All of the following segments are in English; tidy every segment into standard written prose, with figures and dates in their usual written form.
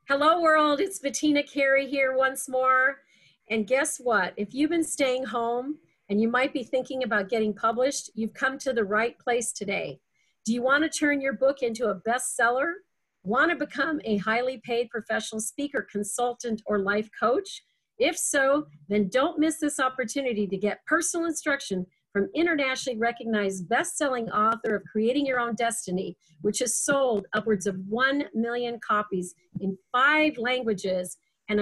Hello world, it's Bettina Carey here once more. And guess what? If you've been staying home and you might be thinking about getting published, you've come to the right place today. Do you want to turn your book into a bestseller? Want to become a highly paid professional speaker, consultant, or life coach? If so, then don't miss this opportunity to get personal instruction from internationally recognized best-selling author of Creating Your Own Destiny, which has sold upwards of 1 million copies in 5 languages and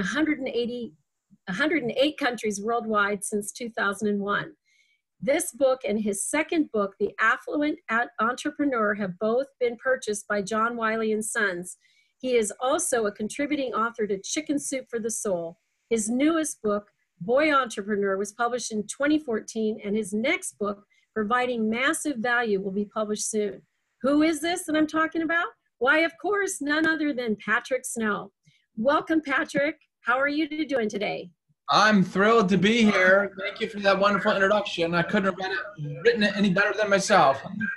108 countries worldwide since 2001. This book and his second book, The Affluent Entrepreneur, have both been purchased by John Wiley Sons. He is also a contributing author to Chicken Soup for the Soul. His newest book, Boy Entrepreneur, was published in 2014, and his next book, Providing Massive Value, will be published soon. Who is this that I'm talking about? Why, of course, none other than Patrick Snow. Welcome, Patrick. How are you doing today? I'm thrilled to be here. Thank you for that wonderful introduction. I couldn't have written it any better than myself.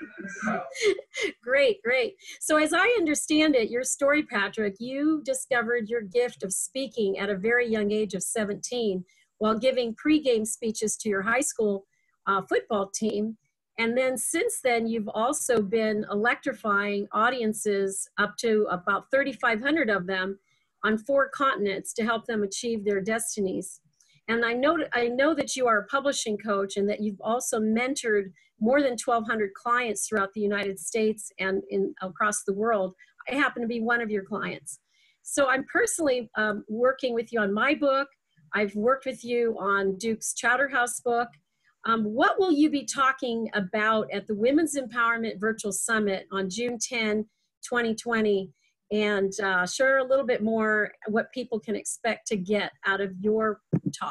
Great, great. So as I understand it, your story, Patrick, you discovered your gift of speaking at a very young age of 17 while giving pregame speeches to your high school football team. And then since then, you've also been electrifying audiences, up to about 3,500 of them, on 4 continents to help them achieve their destinies. And I know that you are a publishing coach and that you've also mentored more than 1,200 clients throughout the United States and across the world. I happen to be one of your clients. So I'm personally working with you on my book. I've worked with you on Duke's Chowderhouse book. What will you be talking about at the Women's Empowerment Virtual Summit on June 10, 2020? And share a little bit more what people can expect to get out of your talk.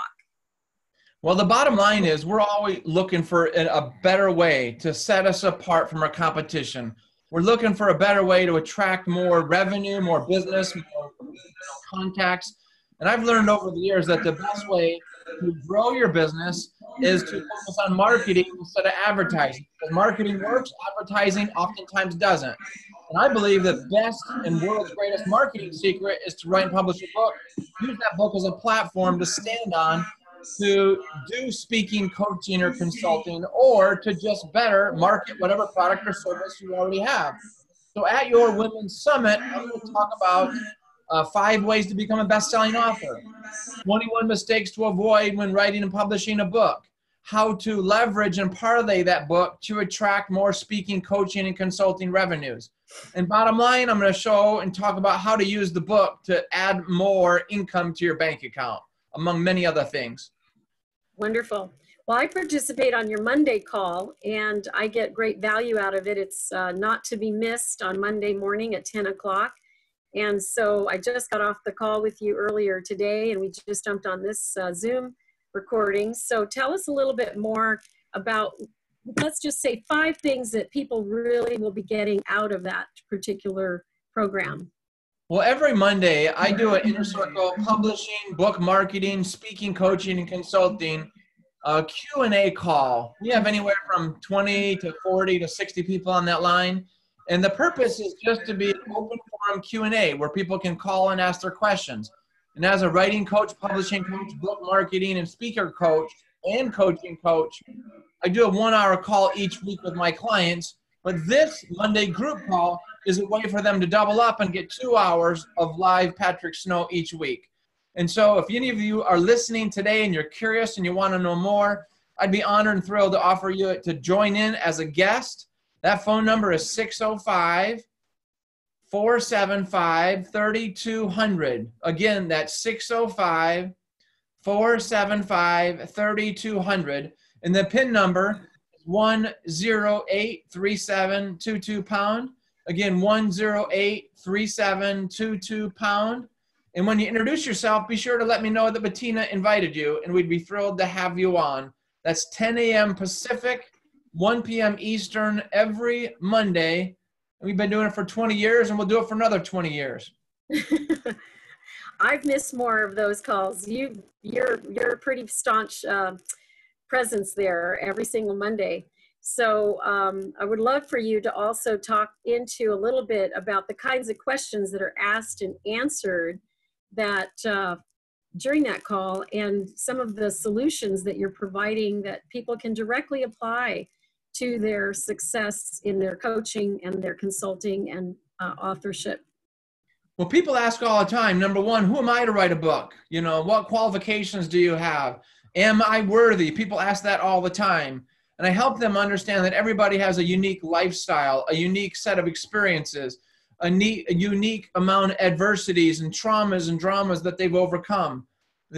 Well, the bottom line is we're always looking for a better way to set us apart from our competition. We're looking for a better way to attract more revenue, more business, more contacts. And I've learned over the years that the best way to grow your business is to focus on marketing instead of advertising. Because marketing works, advertising oftentimes doesn't. And I believe the best and world's greatest marketing secret is to write and publish a book. Use that book as a platform to stand on, to do speaking, coaching, or consulting, or to just better market whatever product or service you already have. So at your Women's Summit, I'm going to talk about 5 ways to become a best-selling author, 21 mistakes to avoid when writing and publishing a book, how to leverage and parlay that book to attract more speaking, coaching, and consulting revenues. And bottom line, I'm going to show and talk about how to use the book to add more income to your bank account, among many other things. Wonderful. Well, I participate on your Monday call, and I get great value out of it. It's not to be missed on Monday morning at 10 o'clock. And so I just got off the call with you earlier today, and we just jumped on this Zoom recording. So tell us a little bit more about, let's just say 5 things that people really will be getting out of that particular program. Well, every Monday I do an Inner Circle publishing, book marketing, speaking, coaching, and consulting Q&A call. We have anywhere from 20 to 40 to 60 people on that line. And the purpose is just to be an open forum Q&A where people can call and ask their questions. And as a writing coach, publishing coach, book marketing, and speaker coach, and coaching coach, I do a 1-hour call each week with my clients. But this Monday group call is a way for them to double up and get 2 hours of live Patrick Snow each week. And so if any of you are listening today and you're curious and you want to know more, I'd be honored and thrilled to offer you to join in as a guest. That phone number is 605-475-3200. Again, that's 605-475-3200. And the PIN number is 1083722#. Again, 1083722#. And when you introduce yourself, be sure to let me know that Bettina invited you, and we'd be thrilled to have you on. That's 10 a.m. Pacific, 1 p.m. Eastern every Monday. We've been doing it for 20 years, and we'll do it for another 20 years. I've missed more of those calls. You're a pretty staunch presence there every single Monday. So I would love for you to also talk into a little bit about the kinds of questions that are asked and answered that during that call, and some of the solutions that you're providing that people can directly apply to their success in their coaching and their consulting and authorship. Well, people ask all the time, number one, who am I to write a book? You know, what qualifications do you have? Am I worthy? People ask that all the time. And I help them understand that everybody has a unique lifestyle, a unique set of experiences, a unique amount of adversities and traumas and dramas that they've overcome.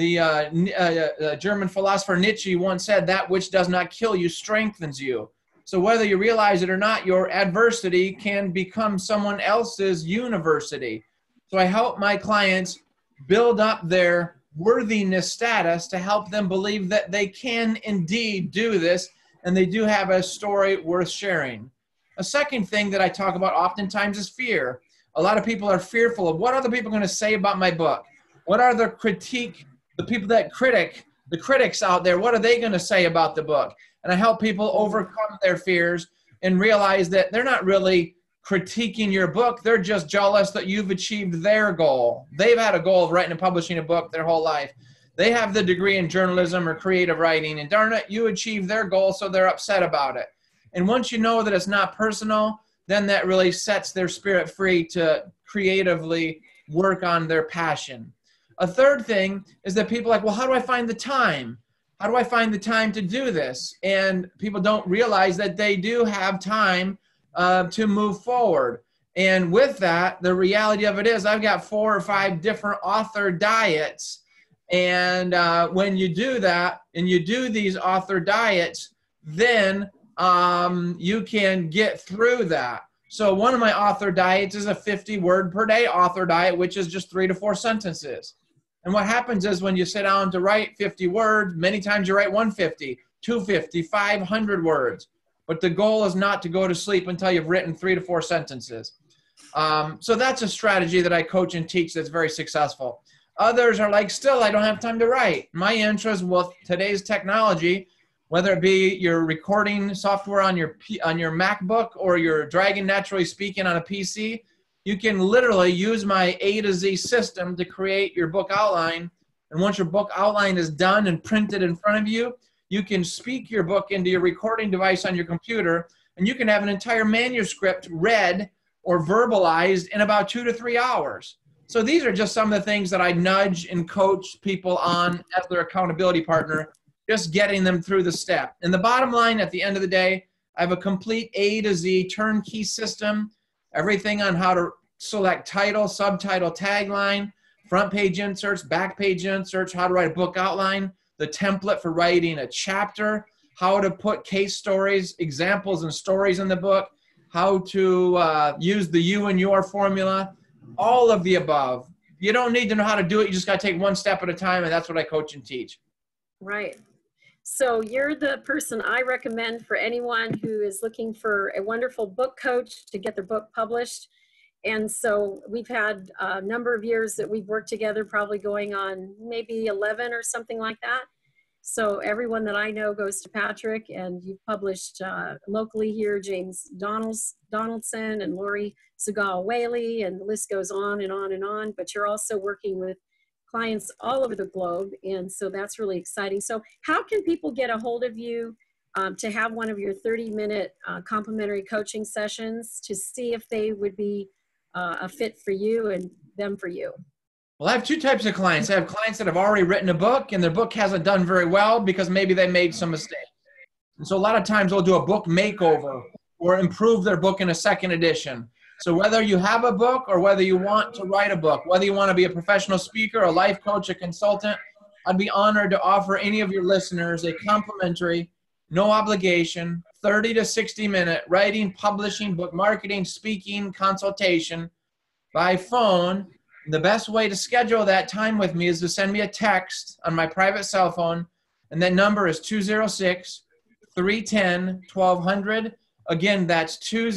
The German philosopher Nietzsche once said, that which does not kill you strengthens you. So whether you realize it or not, your adversity can become someone else's university. So I help my clients build up their worthiness status to help them believe that they can indeed do this, and they do have a story worth sharing. A second thing that I talk about oftentimes is fear. A lot of people are fearful of what other people are going to say about my book. What are the people that the critics out there, what are they going to say about the book? And I help people overcome their fears and realize that they're not really critiquing your book. They're just jealous that you've achieved their goal. They've had a goal of writing and publishing a book their whole life. They have the degree in journalism or creative writing, and darn it, you achieved their goal, so they're upset about it. And once you know that it's not personal, then that really sets their spirit free to creatively work on their passion. A third thing is that people are like, well, how do I find the time? How do I find the time to do this? And people don't realize that they do have time to move forward. And with that, the reality of it is I've got 4 or 5 different author diets. And when you do that and you do these author diets, then you can get through that. So one of my author diets is a 50-word per day author diet, which is just 3 to 4 sentences. And what happens is when you sit down to write 50 words, many times you write 150, 250, 500 words. But the goal is not to go to sleep until you've written 3 to 4 sentences. So that's a strategy that I coach and teach that's very successful. Others are like, still, I don't have time to write. My answer is, well, today's technology, whether it be your recording software on your MacBook or your Dragon Naturally Speaking on a PC, you can literally use my A to Z system to create your book outline. And once your book outline is done and printed in front of you, you can speak your book into your recording device on your computer, and you can have an entire manuscript read or verbalized in about 2 to 3 hours. So these are just some of the things that I nudge and coach people on as their accountability partner, just getting them through the step. And the bottom line at the end of the day, I have a complete A to Z turnkey system, everything on how to select title, subtitle, tagline, front page inserts, back page inserts, how to write a book outline, the template for writing a chapter, how to put case stories, examples and stories in the book, how to use the you and your formula, all of the above. You don't need to know how to do it. You just got to take one step at a time, and that's what I coach and teach. Right. So you're the person I recommend for anyone who is looking for a wonderful book coach to get their book published. And so we've had a number of years that we've worked together, probably going on maybe 11 or something like that. So everyone that I know goes to Patrick, and you've published locally here, James Donaldson and Lori Segal Whaley, and the list goes on and on and on. But you're also working with clients all over the globe, and so that's really exciting. So how can people get a hold of you to have one of your 30-minute complimentary coaching sessions to see if they would be a fit for you and them for you? Well, I have 2 types of clients. I have clients that have already written a book and their book hasn't done very well because maybe they made some mistakes. And so a lot of times they'll do a book makeover or improve their book in a second edition. So whether you have a book or whether you want to write a book, whether you want to be a professional speaker, a life coach, a consultant, I'd be honored to offer any of your listeners a complimentary, no obligation, 30 to 60-minute writing, publishing, book marketing, speaking consultation by phone. The best way to schedule that time with me is to send me a text on my private cell phone, and that number is 206-310-1200. Again, that's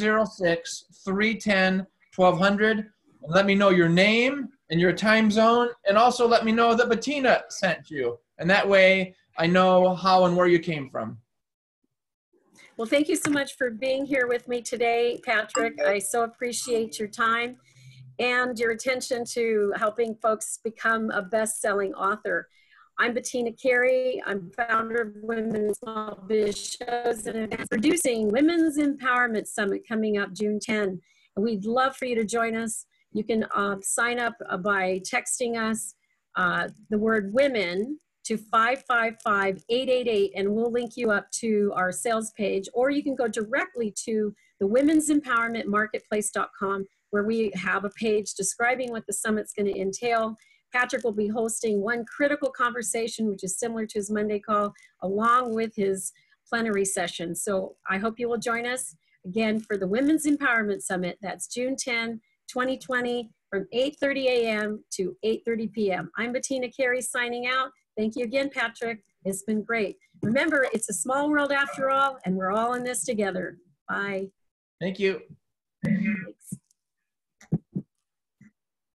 206-310-1200. And let me know your name and your time zone, and also let me know that Bettina sent you. And that way I know how and where you came from. Well, thank you so much for being here with me today, Patrick. I so appreciate your time and your attention to helping folks become a best-selling author. I'm Bettina Carey. I'm founder of Women's Small Biz Shows and I'm producing Women's Empowerment Summit coming up June 10. And we'd love for you to join us. You can sign up by texting us the word women to 555-888 and we'll link you up to our sales page, or you can go directly to the women'sempowermentmarketplace.com where we have a page describing what the summit's going to entail. Patrick will be hosting one critical conversation, which is similar to his Monday call, along with his plenary session. So I hope you will join us again for the Women's Empowerment Summit. That's June 10, 2020 from 8:30 a.m. to 8:30 p.m. I'm Bettina Carey signing out. Thank you again, Patrick. It's been great. Remember, it's a small world after all, and we're all in this together. Bye. Thank you.